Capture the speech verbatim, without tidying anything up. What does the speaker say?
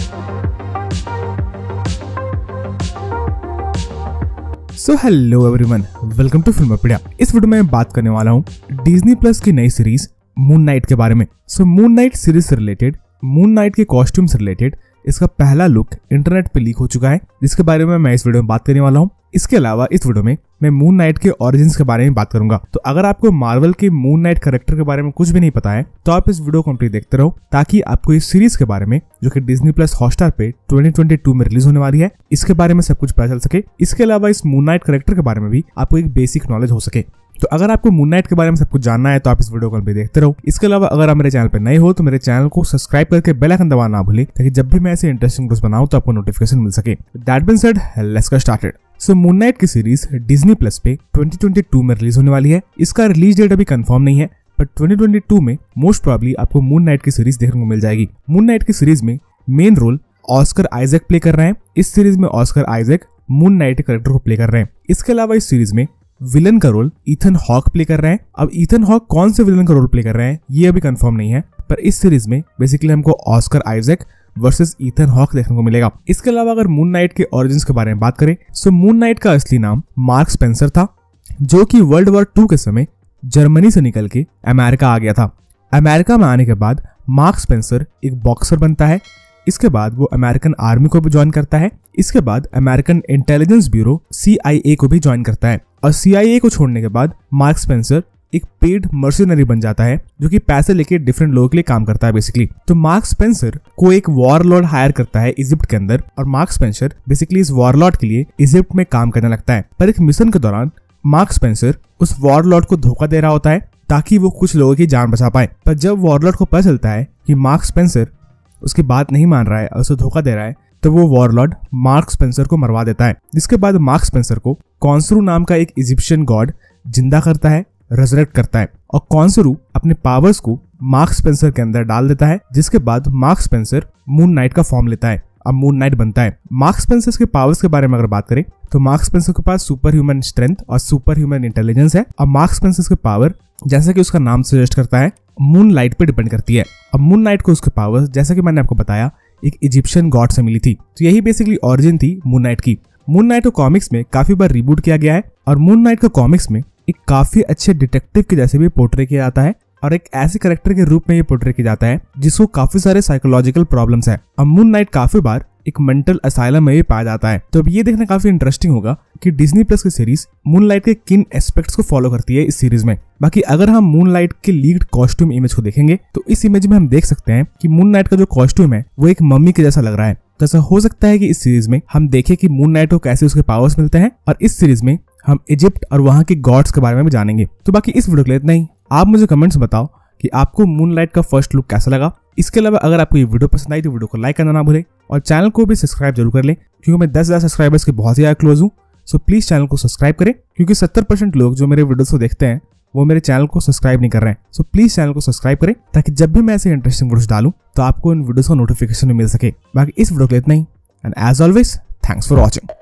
So hello everyone, welcome to Filmopedia. इस video में मैं बात करने वाला हूँ डिज्नी प्लस की नई सीरीज मून नाइट के बारे में। सो मून नाइट सीरीज से रिलेटेड, मून नाइट के कॉस्ट्यूम से रिलेटेड इसका पहला लुक इंटरनेट पे लीक हो चुका है, जिसके बारे में मैं इस वीडियो में बात करने वाला हूँ। इसके अलावा इस वीडियो में मैं मून नाइट के ओरिजिन्स के बारे में बात करूंगा। तो अगर आपको मार्वल के मून नाइट कैरेक्टर के बारे में कुछ भी नहीं पता है तो आप इस वीडियो को कंप्लीट देखते रहो, ताकि आपको इस सीरीज के बारे में, जो कि डिज्नी प्लस हॉटस्टार पे ट्वेंटी ट्वेंटी टू में रिलीज होने वाली है, इसके बारे में सब कुछ पता चल सके। इसके अलावा इस मून नाइट कैरेक्टर के बारे में भी आपको एक बेसिक नॉलेज हो सके। तो अगर आपको मून नाइट के बारे में सब कुछ जानना है तो आप इस वीडियो को भी देखते रहो। इसके अलावा अगर आप मेरे चैनल पर नए हो तो मेरे चैनल को सब्सक्राइब करके बेल आइकन दबाना ना भूलें, ताकि जब भी मैं ऐसे इंटरेस्टिंग वीडियोस बनाऊं तो आपको नोटिफिकेशन मिल सके। That being said, let's get started. So moon night की सीरीज डिज्नी प्लस पे ट्वेंटी ट्वेंटी टू में रिलीज होने वाली है। इसका रिलीज डेट अभी कंफर्म नहीं है, बट ट्वेंटी ट्वेंटी टू में मोस्ट प्रोबेबली आपको मून नाइट की सीरीज देखने को मिल जाएगी। मून नाइट की सीरीज में main role Oscar Isaac play कर रहे हैं। इस सीरीज में ऑस्कर आइजैक मून नाइट के कैरेक्टर को प्ले कर रहे हैं। इसके अलावा इस सीरीज में विलन का रोल ईथन हॉक प्ले कर रहे हैं। अब ईथन हॉक कौन से विलन का रोल प्ले कर रहे हैं ये अभी कंफर्म नहीं है, पर इस सीरीज में बेसिकली हमको Oscar Isaac versus Ethan Hawke देखने को मिलेगा। इसके अलावा अगर मून नाइट के ओरिजिन्स के बारे में बात करें, सो मून नाइट का असली नाम मार्क स्पेंसर था, जो कि वर्ल्ड वॉर टू के समय जर्मनी से निकल के अमेरिका आ गया था। अमेरिका में आने के बाद मार्क स्पेंसर एक बॉक्सर बनता है। इसके बाद वो अमेरिकन आर्मी को भी ज्वाइन करता है। इसके बाद American intelligence bureau C I A को भी ज्वाइन करता है। और सी आई ए को छोड़ने के बाद मार्क स्पेंसर एक पेड मर्सिनरी बन जाता है, जो कि पैसे लेके डिफरेंट लोगों के लिए काम करता है बेसिकली। तो मार्क स्पेंसर को एक वॉरलॉर्ड हायर करता है इजिप्ट के अंदर, और मार्क स्पेंसर बेसिकली इस वॉरलॉर्ड के लिए इजिप्ट में काम करने लगता है। पर एक मिशन के दौरान मार्क स्पेंसर उस वॉरलॉर्ड को धोखा दे रहा होता है, ताकि वो कुछ लोगों की जान बचा पाए। पर जब वॉरलॉर्ड को पता चलता है कि मार्क स्पेंसर उसकी बात नहीं मान रहा है और उसे धोखा दे रहा है, तो वो वॉरलॉर्ड मार्क स्पेंसर को मरवा देता है। जिसके बाद मार्क स्पेंसर को कॉन्सरू नाम का एक इजिप्शियन गॉड जिंदा करता है, रेजरेक्ट करता है, और कॉन्सरू अपने पावर्स को मार्क स्पेंसर के अंदर डाल देता है। जिसके बाद मार्क स्पेंसर मून नाइट का फॉर्म लेता है, अब मून नाइट बनता है। मार्क स्पेंसर के पावर्स के बारे में अगर बात करें तो मार्क स्पेंसर के पास सुपर ह्यूमन स्ट्रेंथ और सुपर ह्यूमन इंटेलिजेंस है। अब मार्क स्पेंसर के पावर, जैसा कि उसका नाम सजेस्ट करता है, मून लाइट पे डिपेंड करती है। अब मून नाइट को उसके पावर्स, जैसा कि मैंने आपको बताया, एक इजिप्शियन गॉड से मिली थी। तो यही बेसिकली ओरिजिन थी मून नाइट की। मून नाइट को कॉमिक्स में काफी बार रिबूट किया गया है, और मून नाइट को कॉमिक्स में एक काफी अच्छे डिटेक्टिव के जैसे भी पोर्ट्रे किया जाता है, और एक ऐसे कैरेक्टर के रूप में ये पोर्ट्रे किया जाता है जिसको काफी सारे साइकोलॉजिकल प्रॉब्लम्स है। अब मून नाइट काफी बार एक मेंटल असाइलम में भी पाया जाता है। तो अब ये देखना काफी इंटरेस्टिंग होगा कि डिज्नी प्लस की सीरीज मून लाइट के किन एस्पेक्ट्स को फॉलो करती है इस सीरीज में। बाकी अगर हम मून लाइट के लीक्ड कॉस्ट्यूम इमेज को देखेंगे तो इस इमेज में हम देख सकते हैं कि मून नाइट का जो कॉस्ट्यूम है वो एक मम्मी के जैसा लग रहा है। तो ऐसा हो सकता है कि इस सीरीज में हम देखें कि मून नाइट को कैसे उसके पावर्स मिलते हैं, और इस सीरीज में हम इजिप्ट और वहां के गॉड्स के बारे में भी जानेंगे। तो बाकी इस वीडियो के लिए इतना ही। आप मुझे कमेंट्स बताओ कि आपको मून लाइट का फर्स्ट लुक कैसा लगा। इसके अलावा अगर आपको ये वीडियो पसंद आई तो वीडियो को लाइक करना ना भूलें, और चैनल को भी सब्सक्राइब जरूर कर लें, क्योंकि मैं दस हजार सब्सक्राइबर्स के बहुत ज़्यादा क्लोज हूँ। सो प्लीज चैनल को सब्सक्राइब करें, क्योंकि सत्तर परसेंट लोग जो मेरे वीडियोस को देखते हैं वो मेरे चैनल को सब्सक्राइब नहीं कर रहे हैं। सो प्लीज चैनल को सब्सक्राइब करें, ताकि जब भी मैं ऐसे इंटरेस्टिंग वीडियोस डालूं तो आपको इन वीडियोस का नोटिफिकेशन मिल सके। बाकी इस वीडियो के लिए इतना ही, and as always thanks for watching.